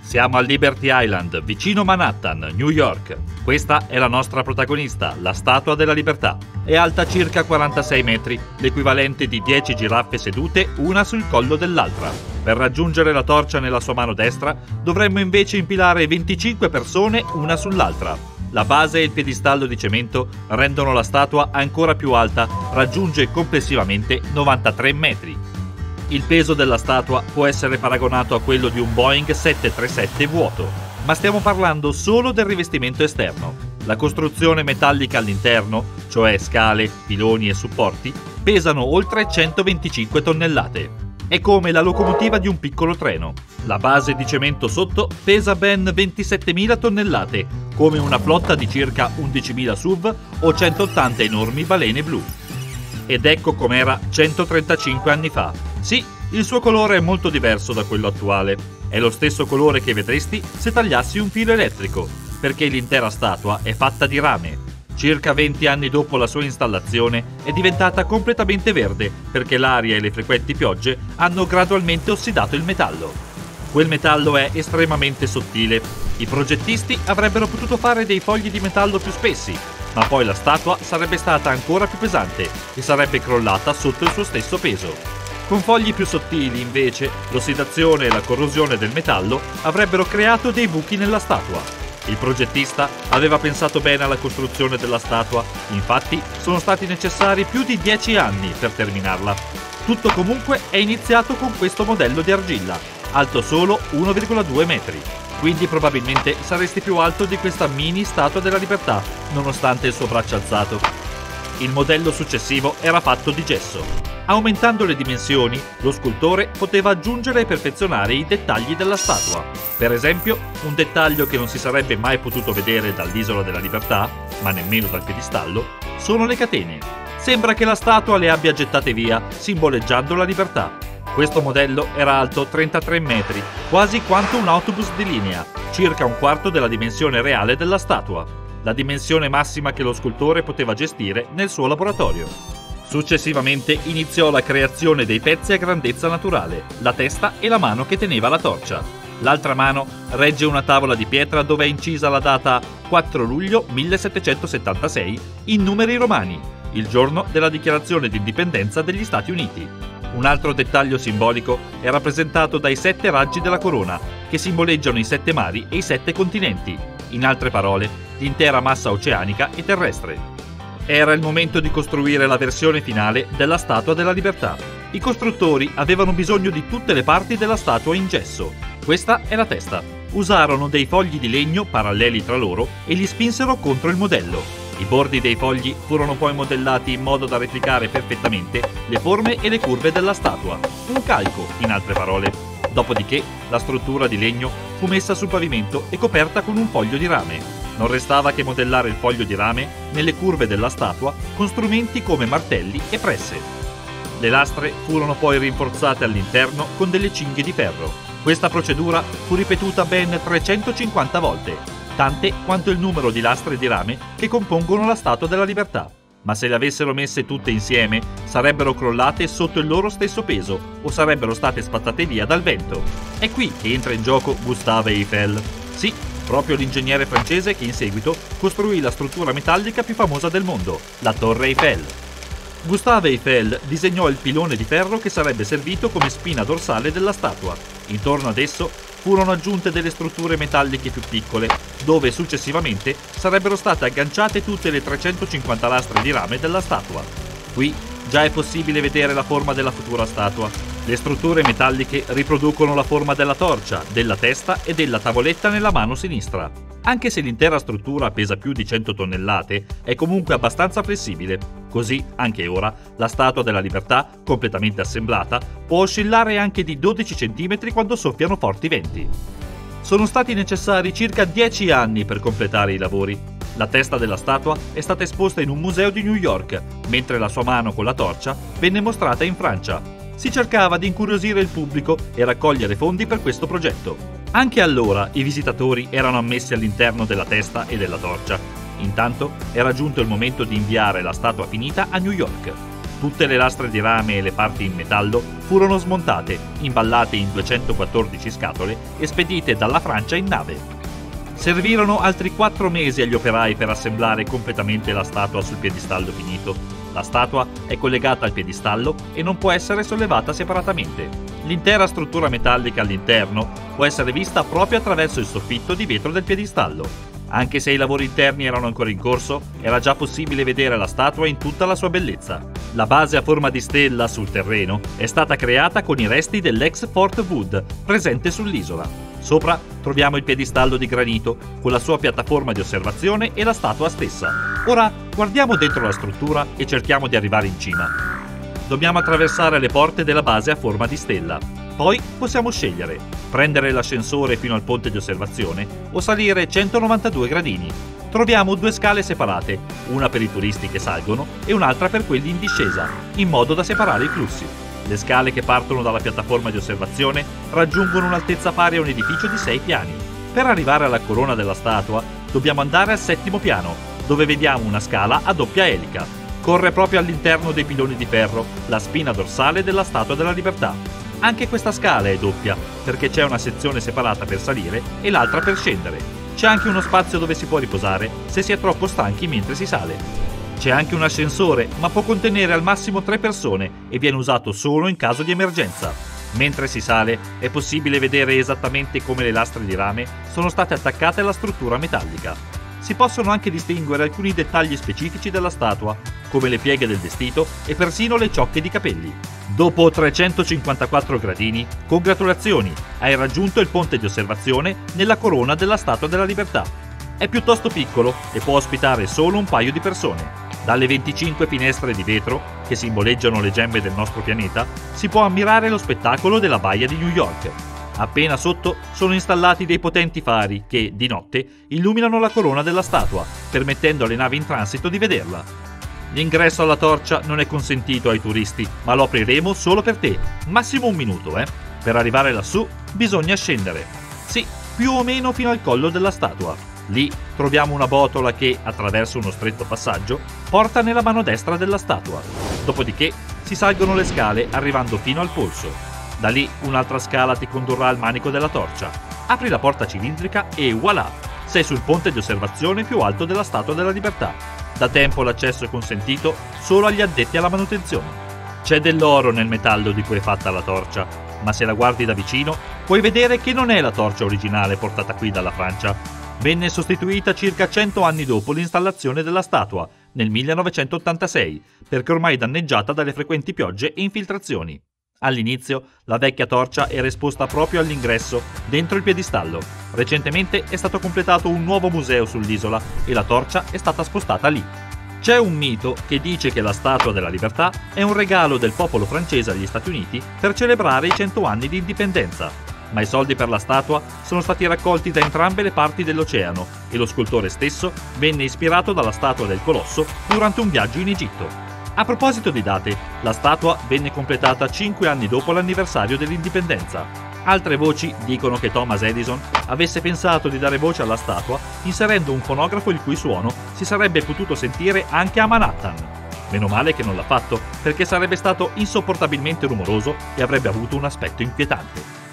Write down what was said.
Siamo a Liberty Island, vicino Manhattan, New York. Questa è la nostra protagonista, la Statua della Libertà. È alta circa 46 metri, l'equivalente di 10 giraffe sedute una sul collo dell'altra. Per raggiungere la torcia nella sua mano destra, dovremmo invece impilare 25 persone una sull'altra. La base e il piedistallo di cemento rendono la statua ancora più alta, raggiunge complessivamente 93 metri. Il peso della statua può essere paragonato a quello di un Boeing 737 vuoto, ma stiamo parlando solo del rivestimento esterno. La costruzione metallica all'interno, cioè scale, piloni e supporti, pesano oltre 125 tonnellate. È come la locomotiva di un piccolo treno. La base di cemento sotto pesa ben 27.000 tonnellate, come una flotta di circa 11.000 SUV o 180 enormi balene blu. Ed ecco com'era 135 anni fa. Sì, il suo colore è molto diverso da quello attuale. È lo stesso colore che vedresti se tagliassi un filo elettrico, perché l'intera statua è fatta di rame. Circa 20 anni dopo la sua installazione è diventata completamente verde, perché l'aria e le frequenti piogge hanno gradualmente ossidato il metallo. Quel metallo è estremamente sottile. I progettisti avrebbero potuto fare dei fogli di metallo più spessi, ma poi la statua sarebbe stata ancora più pesante e sarebbe crollata sotto il suo stesso peso. Con fogli più sottili, invece, l'ossidazione e la corrosione del metallo avrebbero creato dei buchi nella statua. Il progettista aveva pensato bene alla costruzione della statua, infatti sono stati necessari più di 10 anni per terminarla. Tutto comunque è iniziato con questo modello di argilla, alto solo 1,2 metri. Quindi probabilmente saresti più alto di questa mini Statua della Libertà, nonostante il suo braccio alzato. Il modello successivo era fatto di gesso. Aumentando le dimensioni, lo scultore poteva aggiungere e perfezionare i dettagli della statua. Per esempio, un dettaglio che non si sarebbe mai potuto vedere dall'Isola della Libertà, ma nemmeno dal piedistallo, sono le catene. Sembra che la statua le abbia gettate via, simboleggiando la libertà. Questo modello era alto 33 metri, quasi quanto un autobus di linea, circa un quarto della dimensione reale della statua, la dimensione massima che lo scultore poteva gestire nel suo laboratorio. Successivamente iniziò la creazione dei pezzi a grandezza naturale, la testa e la mano che teneva la torcia. L'altra mano regge una tavola di pietra dove è incisa la data 4 luglio 1776 in numeri romani, il giorno della dichiarazione di indipendenza degli Stati Uniti. Un altro dettaglio simbolico è rappresentato dai 7 raggi della corona, che simboleggiano i 7 mari e i 7 continenti, in altre parole, l'intera massa oceanica e terrestre. Era il momento di costruire la versione finale della Statua della Libertà. I costruttori avevano bisogno di tutte le parti della statua in gesso. Questa è la testa. Usarono dei fogli di legno paralleli tra loro e li spinsero contro il modello. I bordi dei fogli furono poi modellati in modo da replicare perfettamente le forme e le curve della statua. Un calco, in altre parole. Dopodiché, la struttura di legno fu messa sul pavimento e coperta con un foglio di rame. Non restava che modellare il foglio di rame nelle curve della statua con strumenti come martelli e presse. Le lastre furono poi rinforzate all'interno con delle cinghie di ferro. Questa procedura fu ripetuta ben 350 volte, tante quanto il numero di lastre di rame che compongono la Statua della Libertà. Ma se le avessero messe tutte insieme, sarebbero crollate sotto il loro stesso peso o sarebbero state spattate via dal vento. È qui che entra in gioco Gustave Eiffel. Sì, proprio l'ingegnere francese che in seguito costruì la struttura metallica più famosa del mondo, la Torre Eiffel. Gustave Eiffel disegnò il pilone di ferro che sarebbe servito come spina dorsale della statua. Intorno ad esso furono aggiunte delle strutture metalliche più piccole, dove successivamente sarebbero state agganciate tutte le 350 lastre di rame della statua. Qui già è possibile vedere la forma della futura statua. Le strutture metalliche riproducono la forma della torcia, della testa e della tavoletta nella mano sinistra. Anche se l'intera struttura pesa più di 100 tonnellate, è comunque abbastanza flessibile. Così, anche ora, la Statua della Libertà, completamente assemblata, può oscillare anche di 12 cm quando soffiano forti venti. Sono stati necessari circa 10 anni per completare i lavori. La testa della statua è stata esposta in un museo di New York, mentre la sua mano con la torcia venne mostrata in Francia. Si cercava di incuriosire il pubblico e raccogliere fondi per questo progetto. Anche allora i visitatori erano ammessi all'interno della testa e della torcia. Intanto era giunto il momento di inviare la statua finita a New York. Tutte le lastre di rame e le parti in metallo furono smontate, imballate in 214 scatole e spedite dalla Francia in nave. Servirono altri 4 mesi agli operai per assemblare completamente la statua sul piedistallo finito. La statua è collegata al piedistallo e non può essere sollevata separatamente. L'intera struttura metallica all'interno può essere vista proprio attraverso il soffitto di vetro del piedistallo. Anche se i lavori interni erano ancora in corso, era già possibile vedere la statua in tutta la sua bellezza. La base a forma di stella sul terreno è stata creata con i resti dell'ex Fort Wood presente sull'isola. Sopra troviamo il piedistallo di granito con la sua piattaforma di osservazione e la statua stessa. Ora guardiamo dentro la struttura e cerchiamo di arrivare in cima. Dobbiamo attraversare le porte della base a forma di stella. Poi possiamo scegliere: prendere l'ascensore fino al ponte di osservazione o salire 192 gradini. Troviamo 2 scale separate, una per i turisti che salgono e un'altra per quelli in discesa, in modo da separare i flussi. Le scale che partono dalla piattaforma di osservazione raggiungono un'altezza pari a un edificio di 6 piani. Per arrivare alla corona della statua dobbiamo andare al 7° piano, dove vediamo una scala a doppia elica. Corre proprio all'interno dei piloni di ferro, la spina dorsale della Statua della Libertà. Anche questa scala è doppia, perché c'è una sezione separata per salire e l'altra per scendere. C'è anche uno spazio dove si può riposare se si è troppo stanchi mentre si sale. C'è anche un ascensore, ma può contenere al massimo 3 persone e viene usato solo in caso di emergenza. Mentre si sale è possibile vedere esattamente come le lastre di rame sono state attaccate alla struttura metallica. Si possono anche distinguere alcuni dettagli specifici della statua, come le pieghe del vestito e persino le ciocche di capelli. Dopo 354 gradini, congratulazioni, hai raggiunto il ponte di osservazione nella corona della Statua della Libertà. È piuttosto piccolo e può ospitare solo un paio di persone. Dalle 25 finestre di vetro, che simboleggiano le gemme del nostro pianeta, si può ammirare lo spettacolo della baia di New York. Appena sotto sono installati dei potenti fari che, di notte, illuminano la corona della statua, permettendo alle navi in transito di vederla. L'ingresso alla torcia non è consentito ai turisti, ma lo apriremo solo per te, massimo 1 minuto, Per arrivare lassù bisogna scendere. Sì, più o meno fino al collo della statua. Lì troviamo una botola che, attraverso uno stretto passaggio, porta nella mano destra della statua. Dopodiché si salgono le scale arrivando fino al polso. Da lì un'altra scala ti condurrà al manico della torcia. Apri la porta cilindrica e voilà! Sei sul ponte di osservazione più alto della Statua della Libertà. Da tempo l'accesso è consentito solo agli addetti alla manutenzione. C'è dell'oro nel metallo di cui è fatta la torcia, ma se la guardi da vicino puoi vedere che non è la torcia originale portata qui dalla Francia. Venne sostituita circa 100 anni dopo l'installazione della statua, nel 1986, perché ormai danneggiata dalle frequenti piogge e infiltrazioni. All'inizio la vecchia torcia era esposta proprio all'ingresso, dentro il piedistallo. Recentemente è stato completato un nuovo museo sull'isola e la torcia è stata spostata lì. C'è un mito che dice che la Statua della Libertà è un regalo del popolo francese agli Stati Uniti per celebrare i 100 anni di indipendenza, ma i soldi per la statua sono stati raccolti da entrambe le parti dell'oceano e lo scultore stesso venne ispirato dalla statua del Colosso durante un viaggio in Egitto. A proposito di date, la statua venne completata 5 anni dopo l'anniversario dell'indipendenza. Altre voci dicono che Thomas Edison avesse pensato di dare voce alla statua inserendo un fonografo il cui suono si sarebbe potuto sentire anche a Manhattan. Meno male che non l'ha fatto, perché sarebbe stato insopportabilmente rumoroso e avrebbe avuto un aspetto inquietante.